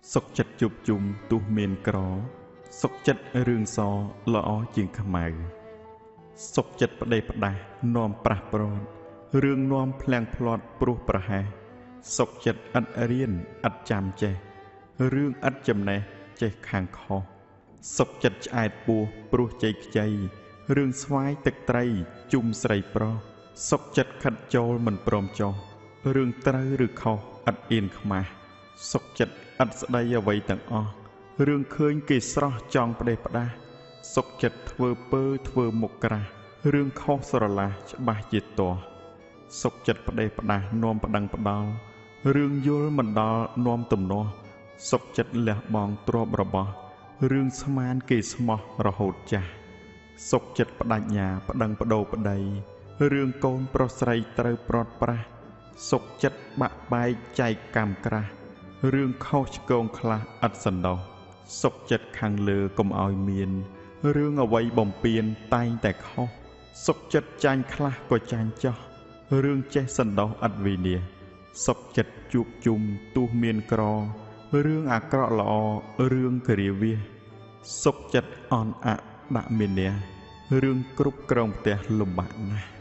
សុខចិត្តជួបជុំទោះមានក្រសុខចិត្តរឿងសល្អជាងខ្មៅសុខចិត្តប្តេផ្ដាស់នាំប្រះប្រត់រឿងនាំភ្លាំងភ្លាត់ព្រោះប្រហែសសុខចិត្តឥតរៀនឥតចាំចេះរឿងឥតចំណេះចេះខាងខុសសុខចិត្តឆ្អែតពោះព្រោះជ័យខ្ចីរឿងស្វាយទឹកត្រីជុំស្រីប្រុសសុខចិត្តខិតចូលមិនព្រមចុះរឿងត្រូវឬខុសឥតអៀនខ្មាស់សុខចិត្តឥតស្ដីអ្វីទាំងអស់រឿងឃើញគេស្រស់ចង់ផ្ដេសផ្ដាស់សុខចិត្តធ្វើពើធ្វើមុខក្រាស់រឿងខុសស្រឡះច្បាស់ជាទាស់សុខចិត្តផ្ដេសផ្ដាស់នាំប្តឹងផ្ដាល់រឿងយល់មិនដល់នាំទំនាស់សុខចិត្តលះបង់ទ្រព្យរបស់រឿងស្មានគេស្មោះរហូតចាស់សុខចិត្តបដិញ្ញាប្តឹងបដូរប្តីរឿងកូនប្រុសស្រីត្រូវប្រត់ប្រាស់សុខចិត្តបាក់បែកចែកកម្មក្រាស់រឿងខុសឆ្គងខ្លះឥតសន្តោសសុខចិត្តខាងលើកុំឲ្យមានរឿងអ្វីបំពេញតែងតែខុសសុខចិត្តចាញ់ខ្លះក៏ចាញ់ចោះរឿងចេះសន្តោសឥតវិនាសសុខចិត្តជួបជុំទោះមានក្ររឿងអាក្រក់ល្អរឿងគរាវាសសុខចិត្តអន់ដាក់មានះរឿងគ្រប់គ្រងផ្ទះលំបាកណាស់